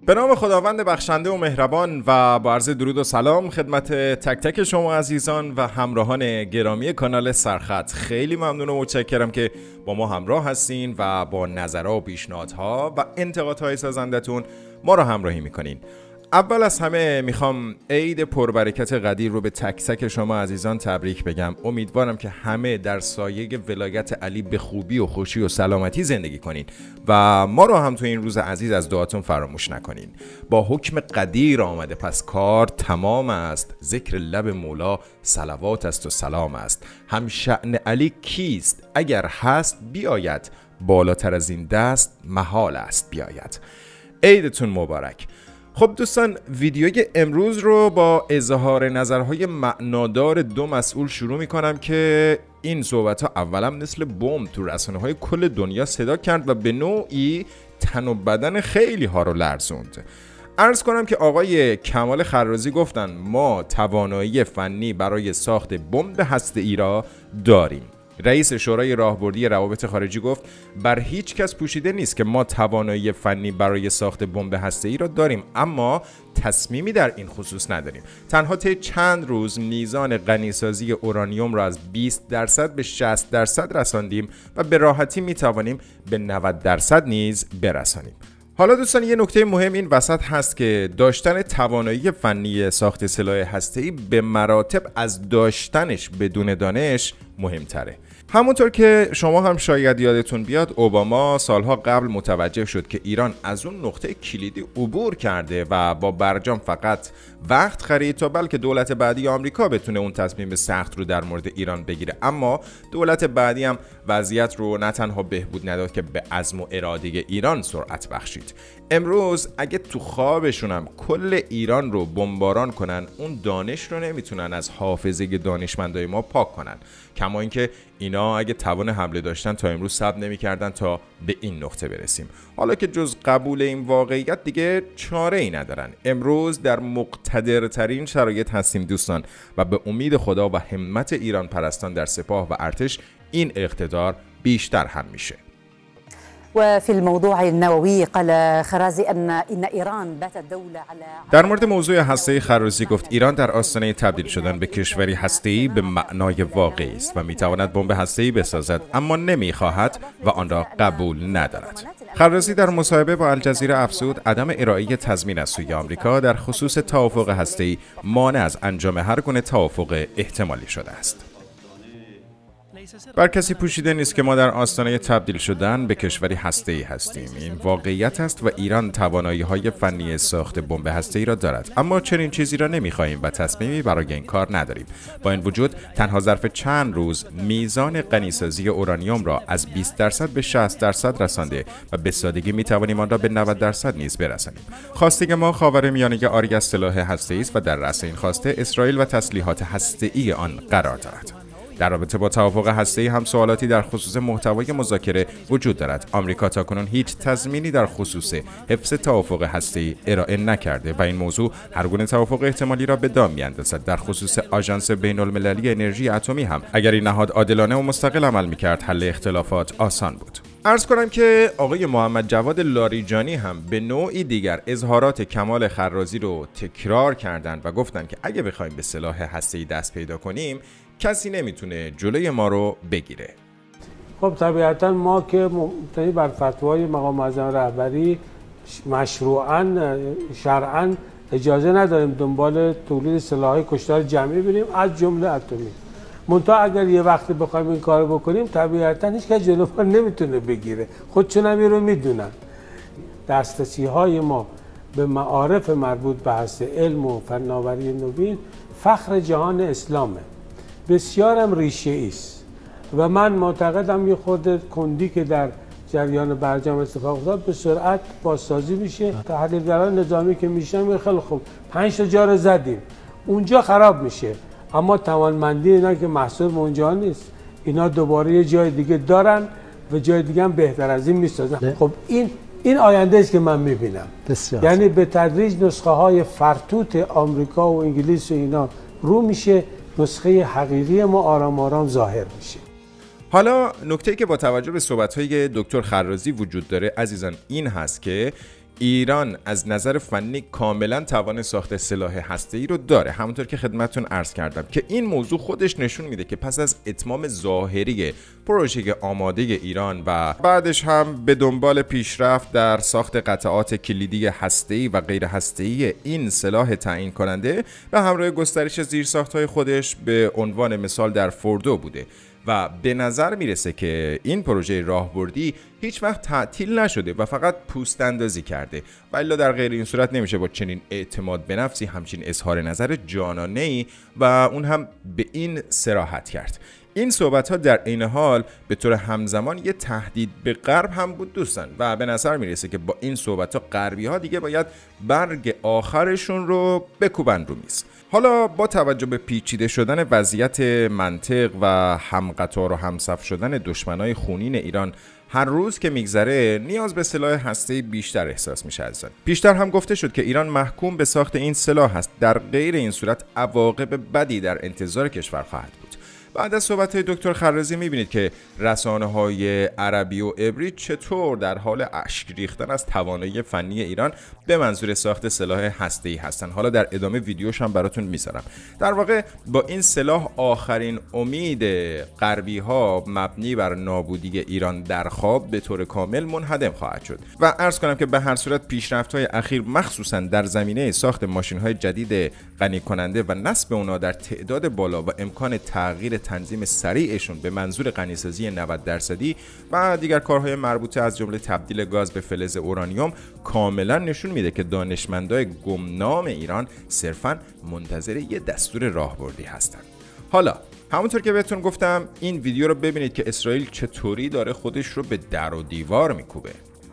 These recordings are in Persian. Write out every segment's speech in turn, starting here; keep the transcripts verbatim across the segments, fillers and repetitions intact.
به نام خداوند بخشنده و مهربان و با عرض درود و سلام خدمت تک تک شما عزیزان و همراهان گرامی کانال سرخط. خیلی ممنون و متشکرم که با ما همراه هستین و با نظرها و پیشنهادها و انتقادهای سازندتون ما رو همراهی میکنین. اول از همه میخوام عید پربرکت قدیر رو به تک تک شما عزیزان تبریک بگم. امیدوارم که همه در سایه ولایت علی به خوبی و خوشی و سلامتی زندگی کنین و ما رو هم تو این روز عزیز از دعاتون فراموش نکنین. با حکم قدیر آمده پس کار تمام است، ذکر لب مولا صلوات است و سلام است. هم شأن علی کیست اگر هست بیاید، بالاتر از این دست محال است بیاید. عیدتون مبارک. خب دوستان، ویدیوی امروز رو با اظهار نظرهای معنادار دو مسئول شروع می کنم که این صحبت ها اولا مثل بمب تو رسانه های کل دنیا صدا کرد و به نوعی تن و بدن خیلی ها رو لرزوند. عرض کنم که آقای کمال خرازی گفتن ما توانایی فنی برای ساخت بمب هسته‌ای را داریم. رئیس شورای راهبردی روابط خارجی گفت بر هیچ کس پوشیده نیست که ما توانایی فنی برای ساخت بمب هسته‌ای را داریم، اما تصمیمی در این خصوص نداریم. تنها طی چند روز میزان غنیسازی اورانیوم را از بیست درصد به شصت درصد رساندیم و به راحتی میتوانیم به نود درصد نیز برسانیم. حالا دوستان، یه نکته مهم این وسط هست که داشتن توانایی فنی ساخت سلاح هسته‌ای به مراتب از داشتنش بدون دانش مهمتره. همونطور که شما هم شاید یادتون بیاد، اوباما سالها قبل متوجه شد که ایران از اون نقطه کلیدی عبور کرده و با برجام فقط وقت خرید تا بلکه دولت بعدی آمریکا بتونه اون تصمیم سخت رو در مورد ایران بگیره. اما دولت بعدی هم وضعیت رو نه تنها بهبود نداد که به عزم و اراده ایران سرعت بخشید. امروز اگه تو خوابشون هم کل ایران رو بمباران کنن، اون دانش رو نمیتونن از حافظه دانشمندای ما پاک کنن. کما اینکه اینا اگه توان حمله داشتن تا امروز صبر نمی‌کردن تا به این نقطه برسیم. حالا که جز قبول این واقعیت دیگه چاره ای ندارن. امروز در مقتدرترین شرایط هستیم دوستان و به امید خدا و همت ایران پرستان در سپاه و ارتش این اقتدار بیشتر هم میشه. وفي الموضوع النووي قال خرازي ان ان ایران باتت دوله على در مورد موضوع هسته‌ای خرازی گفت ایران در آستانه تبدیل شدن به کشوری هسته‌ای به معنای واقعی است و میتواند بمب هسته‌ای بسازد، اما نمیخواهد و آن را قبول ندارد. خرازی در مصاحبه با الجزیره افزود عدم ارائه تضمین از سوی آمریکا در خصوص توافق هسته‌ای مانع از انجام هر گونه توافق احتمالی شده است. بر کسی پوشیده نیست که ما در آستانه تبدیل شدن به کشوری هسته‌ای هستیم. این واقعیت است و ایران توانایی‌های فنی ساخت بمب هسته‌ای را دارد، اما چنین چیزی را نمی‌خواهیم و تصمیمی برای این کار نداریم. با این وجود تنها ظرف چند روز میزان غنیسازی اورانیوم را از بیست درصد به شصت درصد رسانده و به سادگی می‌توانیم آن را به نود درصد نیز برسانیم. خواسته ما خاورمیانه عاری از سلاح هسته‌ای است و در رأس این خواسته اسرائیل و تسلیحات هسته‌ای آن قرار دارد. در رابطه با توافق هسته‌ای هم سوالاتی در خصوص محتوای مذاکره وجود دارد. آمریکا تاکنون هیچ تضمینی در خصوص حفظ توافق هسته‌ای ارائه نکرده و این موضوع هر گونه توافق احتمالی را به دام می‌اندازد. در خصوص آژانس بین‌المللی انرژی اتمی هم اگر این نهاد عادلانه و مستقل عمل می‌کرد، حل اختلافات آسان بود. عرض کنم که آقای محمد جواد لاریجانی هم به نوعی دیگر اظهارات کمال خرازی رو تکرار کردند و گفتند که اگه بخوایم به سلاح هسته‌ای دست پیدا کنیم، کسی نمیتونه جلوی ما رو بگیره. خب طبیعتا ما که مبتنی بر فتوای مقام معظم رهبری مشروعاً شرعاً اجازه نداریم دنبال تولید سلاح‌های کشتار جمعی بریم، از جمله اتمی. منتها اگر یه وقتی بخوایم این کارو بکنیم، طبیعتا هیچ کس جلو ما نمیتونه بگیره. خودشون هم این رو میدونن. دسترسی‌های ما به معارف مربوط به بحث علم و فناوری نوین فخر جهان اسلامه. بسیارم ریشه است و من معتقدم یه خود کندی که در جریان برجام اتفاق افتاد به سرعت بازسازی میشه. تحلیلگران نظامی که میشن خیلی خوب پنج تا جا رو زدیم، اونجا خراب میشه، اما توانمندی اینا که محصول اونجا نیست، اینا دوباره یه جای دیگه دارن و جای دیگه هم بهتر از این میسازن. خب این این آینده است که من میبینم. یعنی به تدریج نسخه های فرتوت آمریکا و انگلیس و اینا رو میشه، نسخه حقیقی ما آرام آرام ظاهر میشه. حالا نکته‌ای که با توجه به صحبت‌های دکتر خرازی وجود داره عزیزان این هست که ایران از نظر فنی کاملا توان ساخت سلاح هسته‌ای رو داره، همونطور که خدمتتون عرض کردم که این موضوع خودش نشون میده که پس از اتمام ظاهری پروژه آماده ایران و بعدش هم به دنبال پیشرفت در ساخت قطعات کلیدی هسته‌ای و غیر هسته‌ای این سلاح تعیین کننده و همراه گسترش زیرساخت‌های خودش به عنوان مثال در فوردو بوده و به نظر میرسه که این پروژه راهبردی هیچ وقت تعطیل نشده و فقط پوست اندازی کرده و الا در غیر این صورت نمیشه با چنین اعتماد به نفسی همچین اظهار نظر جانانه‌ای و اون هم به این صراحت کرد. این صحبت ها در عین حال به طور همزمان یه تهدید به غرب هم بود دوستان و به نظر میرسه که با این صحبت ها غربی ها دیگه باید برگ آخرشون رو بکوبن رو میز. حالا با توجه به پیچیده شدن وضعیت منطق و همقطار و همصف شدن دشمنای خونین ایران هر روز که میگذره نیاز به سلاح هسته‌ای بیشتر احساس میشه ازن. پیشتر هم گفته شد که ایران محکوم به ساخت این سلاح است، در غیر این صورت عواقب بدی در انتظار کشور خواهد بود. بعد از صحبت‌های دکتر خرازی می‌بینید که رسانه‌های عربی و عبری چطور در حال اشک ریختن از توانایی فنی ایران به منظور ساخت سلاح هسته‌ای هستن. حالا در ادامه ویدیوش هم براتون می‌ذارم. در واقع با این سلاح آخرین امید غربی‌ها مبنی بر نابودی ایران در خواب به طور کامل منهدم خواهد شد. و عرض کنم که به هر صورت پیشرفت‌های اخیر مخصوصاً در زمینه ساخت ماشین‌های جدید غنی کننده و نصب اونها در تعداد بالا و امکان تغییر تنظیم سریعشون به منظور غنیسازی نود درصدی و دیگر کارهای مربوطه از جمله تبدیل گاز به فلز اورانیوم کاملا نشون میده که دانشمندای گمنام ایران صرفاً منتظر یه دستور راهبردی هستن. حالا همونطور که بهتون گفتم این ویدیو رو ببینید که اسرائیل چطوری داره خودش رو به در و دیوار میکوبه.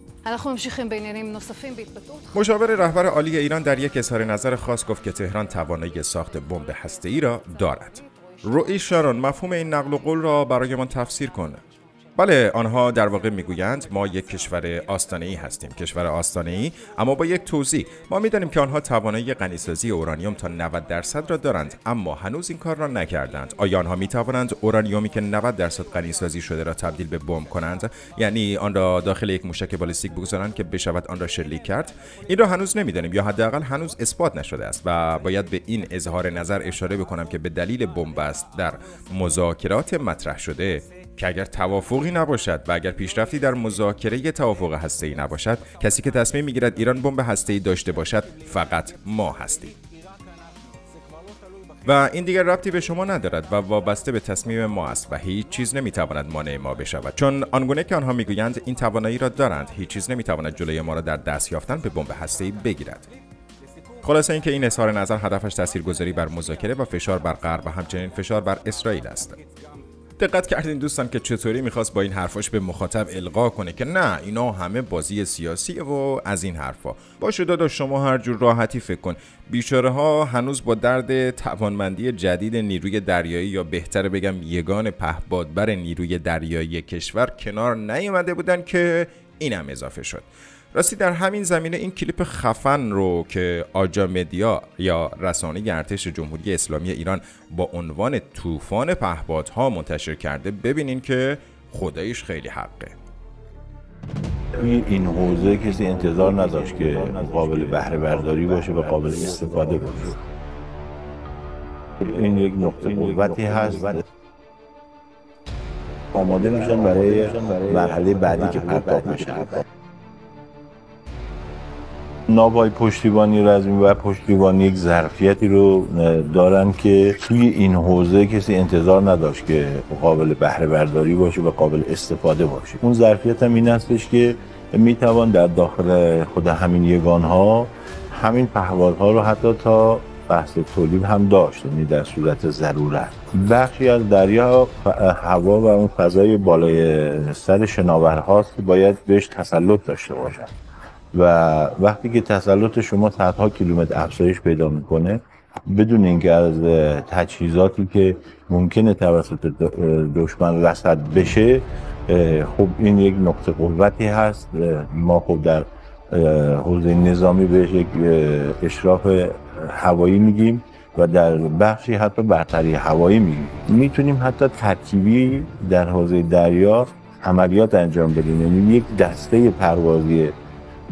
مشاور رهبر عالی ایران در یک اظهار نظر خاص گفت که تهران توانایی ساخت بمب هسته‌ای را دارد. روئی شارون مفهوم این نقل و قول را برایمان تفسیر کنه. بله، آنها در واقع میگویند ما یک کشور آستانه‌ای هستیم، کشور آستانه‌ای، اما با یک توضیح. ما میدانیم که آنها توانایی غنیسازی اورانیوم تا نود درصد را دارند، اما هنوز این کار را نکردند. آیا آنها میتوانند اورانیومی که نود درصد غنیسازی شده را تبدیل به بمب کنند، یعنی آن را داخل یک موشک بالستیک بگذارند که بشود آن را شلیک کرد؟ این را هنوز نمیدانیم یا حداقل هنوز اثبات نشده است و باید به این اظهار نظر اشاره بکنم که به دلیل بنبست در مذاکرات مطرح شده که اگر توافقی نباشد و اگر پیشرفتی در مذاکره توافق هسته‌ای نباشد، کسی که تصمیم میگیرد ایران بمب هسته‌ای داشته باشد فقط ما هستیم. و این دیگر ربطی به شما ندارد و وابسته به تصمیم ما است و هیچ چیز نمیتواند مانع ما بشود، چون آنگونه که آنها میگویند این توانایی را دارند، هیچ چیز نمیتواند جلوی ما را در دست یافتن به بمب هسته‌ای بگیرد. خلاصه اینکه این اظهار نظر هدفش تاثیرگذاری بر مذاکره و فشار بر غرب و همچنین فشار بر اسرائیل است. دقت کردین دوستان که چطوری میخواست با این حرفاش به مخاطب القا کنه که نه اینا همه بازی سیاسیه و از این حرفا. باشه داداش، شما هر جور راحتی فکر کن. بیچاره ها هنوز با درد توانمندی جدید نیروی دریایی یا بهتر بگم یگان پهپادبر نیروی دریایی کشور کنار نیامده بودن که اینم اضافه شد. راستی در همین زمینه این کلیپ خفن رو که آجا مدیا یا رسانه ارتش جمهوری اسلامی ایران با عنوان طوفان پهپادها منتشر کرده ببینین که خدایش خیلی حقه. توی این حوزه کسی انتظار نداشت که قابل بهره برداری باشه و قابل استفاده باشه. این یک نقطه قوتی هست. آماده میشن برای مرحله بعدی که پرتاب میشن. نابای پشتیبانی رزمی و پشتیبانی یک ظرفیتی رو دارن که توی این حوزه کسی انتظار نداشت که قابل بهره برداری باشه و قابل استفاده باشه. اون ظرفیت هم این هستش که میتوان در داخل خود همین یگانها همین پهپادها رو حتی تا بحث تولید هم داشت، یعنی در صورت ضرورت. بخشی از دریا هوا و اون فضای بالای سر شناورهاست که باید بهش تسلط داشته باشن و وقتی که تسلط شما صدها کیلومتر افزایش پیدا میکنه بدون اینکه از تجهیزاتی که ممکنه توسط دشمن رصد بشه، خب این یک نقطه قوتی هست. ما خب در حوزه نظامی بهش یک اشراف هوایی میگیم و در بخشی حتی برتری هوایی میگیم. میتونیم حتی ترکیبی در حوزه دریا عملیات انجام بدیم، یعنی یک دسته پروازی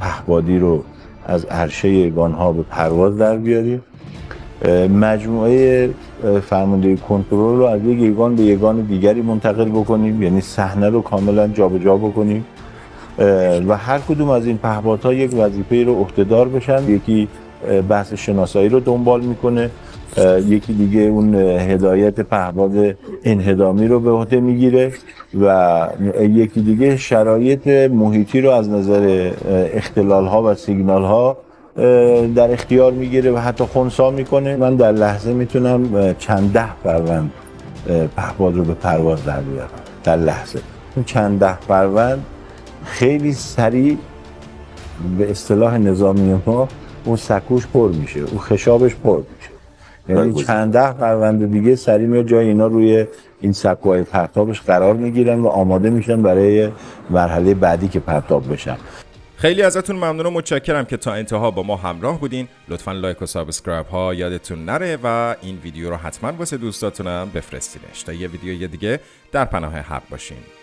پهپادی رو از عرشه یگان‌ها به پرواز در بیاریم. مجموعه فرماندهی کنترل رو از یک یگان به یگان دیگری منتقل بکنیم، یعنی صحنه رو کاملا جابجا بکنیم و هر کدوم از این پهپادها یک وظیفه رو عهده‌دار بشن. یکی بحث شناسایی رو دنبال میکنه، یکی دیگه اون هدایت پهپاد انهدامی رو به عهده میگیره و یکی دیگه شرایط محیطی رو از نظر اختلال ها و سیگنال ها در اختیار میگیره و حتی خنثی میکنه. من در لحظه میتونم چند ده فروند پهپاد رو به پرواز در بیارم در لحظه. اون چند ده فروند خیلی سریع به اصطلاح نظامی ما اون سکوش پر میشه، اون خشابش پر میشه، یعنی چند ده فروند دیگه سریع میاد جای اینا روی این سکوهای پرتابش قرار میگیرن و آماده میشن برای مرحله بعدی که پرتاب بشن. خیلی ازتون ممنون و متشکرم که تا انتها با ما همراه بودین. لطفاً لایک و سابسکرایب ها یادتون نره و این ویدیو رو حتما واسه دوستاتونم بفرستینش تا یه ویدیوی دیگه در پناه حق باشین.